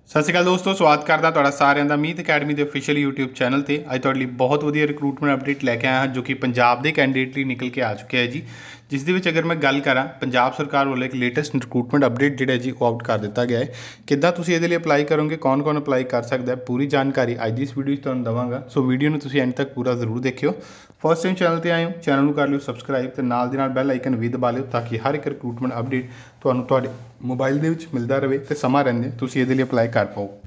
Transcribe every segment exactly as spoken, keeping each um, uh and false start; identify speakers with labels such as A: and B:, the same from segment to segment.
A: सत श्री अकाल दोस्तों, स्वागत करता तुहाडा सारिਆਂ ਦਾ मीत अकैडमी के ऑफिशियल यूट्यूब चैनल पर। अज तुहाडे लई बहुत वधिया रिक्रूटमेंट अपडेट लैके आया हाँ, जो कि पंजाब के कैंडीडेट लई निकल के आ चुके हैं जी। जिस दे विच अगर मैं गल करा, पंजाब सरकार वालों एक लेटेस्ट रिक्रूटमेंट अपडेट जिहड़ा जी आउट कर दिता गया है। किद्दां तुसीं इहदे लई अप्लाई करोगे, कौन कौन अप्लाई कर सकता है, पूरी जानकारी अज दी इस वीडियो च तुहानूं दवांगा। सो वीडियो नूं तुसीं एंड तक पूरा जरूर देखियो। फर्स्ट टाइम चैनल पर आए हो, चैनल नूं कर लियो सबसक्राइब ते नाल दी नाल बैल आइकन भी दबा लियो, ताकि हर एक रिक्रूटमेंट अपडेट तुहानूं तुहाडे मोबाइल दे विच मिलदा रहे ते समा रहिंदे तुसीं इहदे लई अप्लाई कर पाओ।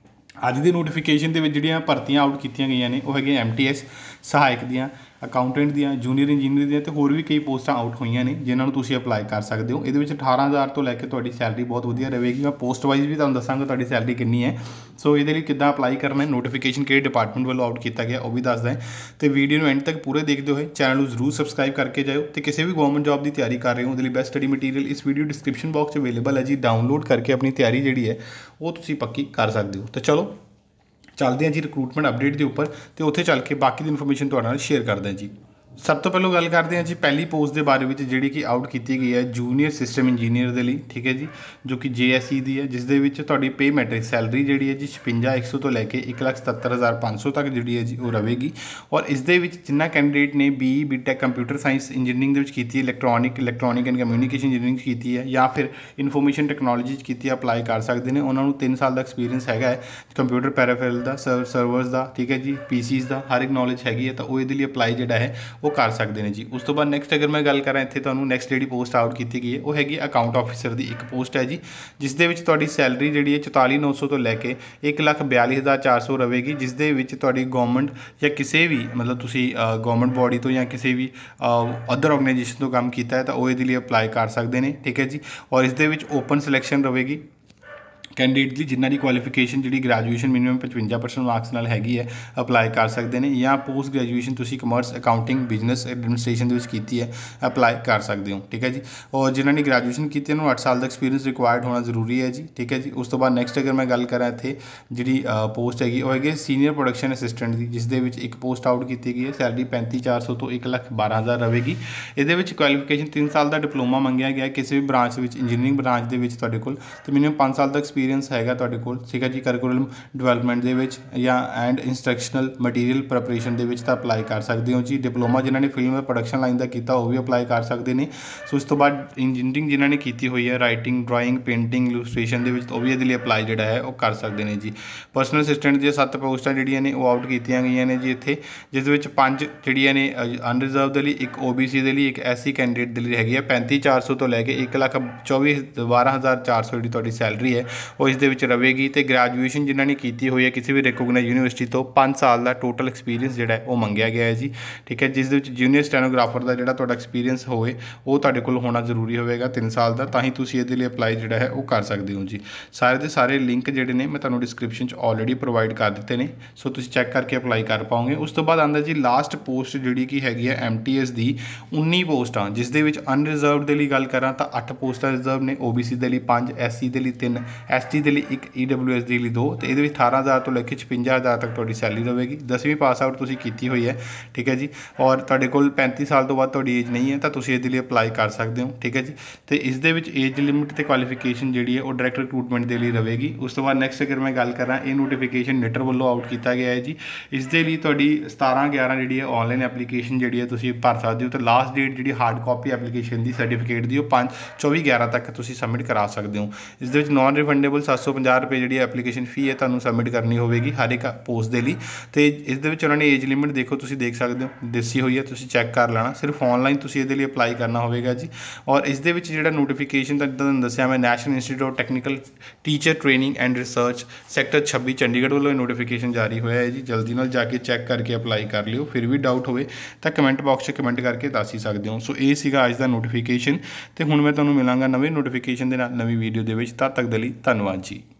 A: अज की नोटिफिकेशन के जिहड़ियां भर्तियां आउट कीतियां गईयां ने वो है एम टी एस सहायक दियां, अकाउंटेंट दियां, जूनीयर इंजीनियर दियां ते होर भी कई पोस्टां आउट होईयां ने जिन्होंने तुसीं अप्लाई कर सकते हो। ये अठारह हज़ार तो लैके तुहाडी सैलरी बहुत वधिया रहेगी। मैं पोस्ट वाइज भी तुहानूं दसांगा तुहाडी सैलरी कितनी है। सो ये किद्दां अप्लाई करना है, नोटिफिकेशन किहड़े डिपार्टमेंट वालों आउट किया गया वो भी दसदा है। तो वीडियो में एंड तक पूरे देखते हुए चैनल को जरूर सबसक्राइब करके जाओ। तो किसी भी गवर्नमेंट जॉब की तैयारी कर रहे हो उसके लिए बेस्ट स्टडी मटीरियल इस वीडियो डिस्क्रिप्शन बॉक्स अवेलेबल है जी। डाउनलोड करके अपनी तैयारी जी है वो तुसीं पक्की कर सकते हो। तो चलो चलते हैं जी रिक्रूटमेंट अपडेट के उपर, तो उत्थे चल के बाकी दी इन्फॉर्मेशन तुहाडे नाल शेयर करते हैं जी। सब तो पहलों गल करते हैं जी पहली पोस्ट के बारे में जी कि आउट की गई है जूनीयर सिस्टम इंजीनियर के लिए, ठीक है जी, जो कि जे एस ई दी है। जिस दे पे मैट्रिक सैलरी जी है जी छपंजा एक सौ तो लैके एक लख सतहत्तर हज़ार पाँच सौ तक जी है जी वो रहेगी। और इस दे विच जिन्ना कैंडीडेट ने B E B tech computer science engineering की, electronic electronic and communication engineering की है या फिर इनफॉर्मेशन टैक्नोलॉजी की अप्लाई कर सकते हैं। उन्होंने तीन साल का एक्सपीरियंस है कंप्यूटर पैराफेरल का, सर्व सर्वर्स का, ठीक है जी, पी सीज़ का हर एक नॉलेज हैगी है। तो वो ये अप्लाई जोड़ा है वो कर सकते हैं जी। उस तो बाद नैक्सट अगर मैं गल करा इत्थे तुहानूं नैक्सट जी पोस्ट आउट की गई है वो हैगी अकाउंट ऑफिसर की एक पोस्ट है जी। जिस दे विच तुहाडी सैलरी जी है चौताली नौ सौ तो लैके एक लख बयाली हज़ार चार सौ रहेगी। जिस दे विच तुहाडी गवर्नमेंट या किसी भी मतलब तुसीं गवर्नमेंट बॉडी तो या किसी भी अदर ऑर्गेनाइजेशन तो काम किया है तो वो ये अप्लाई कर सकते हैं, ठीक है जी। और इस दे विच ओपन सिलैक्शन रहेगी कैंडीडेट की जिन्हों की क्वालिफिकेशन जी ग्रैजुएशन मिनिमम पचवंजा परसेंट मार्क्स नाल हैगी है अप्लाई कर सकते हैं, या पोस्ट ग्रैजुएशन तुसीं कमर्स अकाउंटिंग बिजनस एडमिनिस्ट्रेशन की है अप्लाई कर सकते हो, ठीक है जी। और जिन्होंने ने ग्रैजुएशन की उन्होंने अठ साल का एक्सपीरियंस रिक्वायर्ड होना जरूरी है जी, ठीक है जी। उस तो बाद नैक्सट अगर मैं गल करा इत्थे जी पोस्ट हैगी वो है सीनियर प्रोडक्शन असिस्टेंट की, जिस दे विच एक पोस्ट आउट की गई है। सैलरी पैंती चार सौ तो एक लख बारह हज़ार रहेगी। ये क्वालिफिकेशन तीन साल का डिप्लोमा मंगया गया किसी भी ब्रांच में, इंजीनियरिंग ब्रांच के कोल तो मिनिमम पाँच साल का एक्सपीरियंस हैगा तुहाडे कोल, ठीक है जी। करिकुलम डिवेलपमेंट दे विच या एंड इंस्ट्रक्शनल मटीरियल प्रैपरेशन दे विच तां अप्लाई कर सकते हो जी। डिप्लोमा जिन्होंने फिल्म प्रोडक्शन लाइन का किया वो भी अप्लाई कर सकते हैं। सो उस तो बाद इंजीनियरिंग जिन्होंने की हुई है राइटिंग ड्राइंग पेंटिंग इलूस्ट्रेशन वो भी ये अप्लाई जोड़ा है वो कर सकते हैं जी। परसनल असिस्टेंट दी सत्त पोस्टां जिहड़ियां ने वो आउट की गई ने जी इत्थे, जिस विच पंज जिहड़ियां ने अनरिजर्व के लिए, एक ओ बी सी के लिए, एक एस सी कैंडीडेट के लिए हैगी है। पैंती चार सौ तो लैके एक लख चौबी बारह हज़ार चार सौ जी सैलरी है वो इस दे रहेगी। तो ग्रैजुएशन जिन्होंने की हुई है किसी भी रिकोगनाइज यूनिवर्सिटी तो पाँच साल का टोटल एक्सपीरियंस जोड़ा है वो मंगया गया है जी, ठीक है। जिस जूनीयर स्टैनोग्राफर का जोड़ा तुहाडा एक्सपीरियंस होए वो तुहाडे कोल होना जरूरी होगा तीन साल का, तां ही तुसीं इहदे लई अप्लाई जोड़ा है वो कर सकते हो जी। सारे के सारे लिंक जोड़े ने मैं तुहानूं डिस्क्रिप्शन ऑलरेडी प्रोवाइड कर दिते हैं, सो तुसीं चैक करके अप्लाई कर पाओगे। उस तो बाद आंदा जी लास्ट पोस्ट जी की हैगी है एम टी एस की उन्नी पोस्टां, जिस दे विच अनरिजर्व के लिए गल करा तो अठ पोस्टां रिजर्व ने, ओ बी सी के लिए पाँच, एस सी के लिए तीन, एस टी के लिए एक, ई डब्ल्यू एस के लिए दो। तो ये अठारह हज़ार तो लैके छपंजा हज़ार तक तुहाडी सैलरी रहेगी। दसवीं पास आउट तुसीं कीती हुई है, ठीक है जी। और तुहाडे कोल पैंती साल तो बाद तुहाडी एज नहीं है तो तुसीं इहदे लई अप्लाई कर सकते हो, ठीक है जी। तो इस दे विच एज लिमिट ते क्वालिफिकेशन जी है वो डायरैक्ट रिक्रूटमेंट के लिए रहेगी। उस तो बाद नैक्सट अगर मैं गल करा ये नोटिफिकेशन निटर वालों आउट किया गया है जी। इस दे लई तुहाडी सतारह ग्यारह जी है ऑनलाइन एप्लीकेशन जी है तुसीं भर सकते हो। तो लास्ट डेट जी हार्ड कॉपी एप्लीकेशन की सर्टिफिकेट की पाँच चौबी ग्यारह तक तुसीं सबमिट करा सकते हो। इस दे विच नॉन रिफंडेबल सत्त सौ पंजाह रुपये जी एप्लीकेशन फी है तुहानूं सबमिट करनी होगी हर एक पोस्ट के लिए। तो इस दे विच उन्होंने एज लिमिट देखो तुसीं देख सकते हो दसी हुई है, तुसीं चैक कर लेना। सिर्फ ऑनलाइन तुसीं इहदे लई अप्लाई करना होगा जी। और इस दे विच जिहड़ा नोटिफिकेशन तुहानूं दस्सिया मैं National Institute of Technical Teacher Training and Research sector छब्बी चंडीगढ़ वालों नोटिफिकेशन जारी होया है जी। जल्दी नाल जाके चैक करके अप्लाई कर लियो। फिर भी डाउट होवे तो कमेंट बॉक्स में कमेंट करके दस ही सकते हो। सो ये सीगा अज दा नोटिफिकेशन। तो हुण मैं तुहानूं मिलांगा नवे नोटिफिकेशन दे नाल नवीं वीडियो दे विच। तद तक दे लई धन्नवाद जी।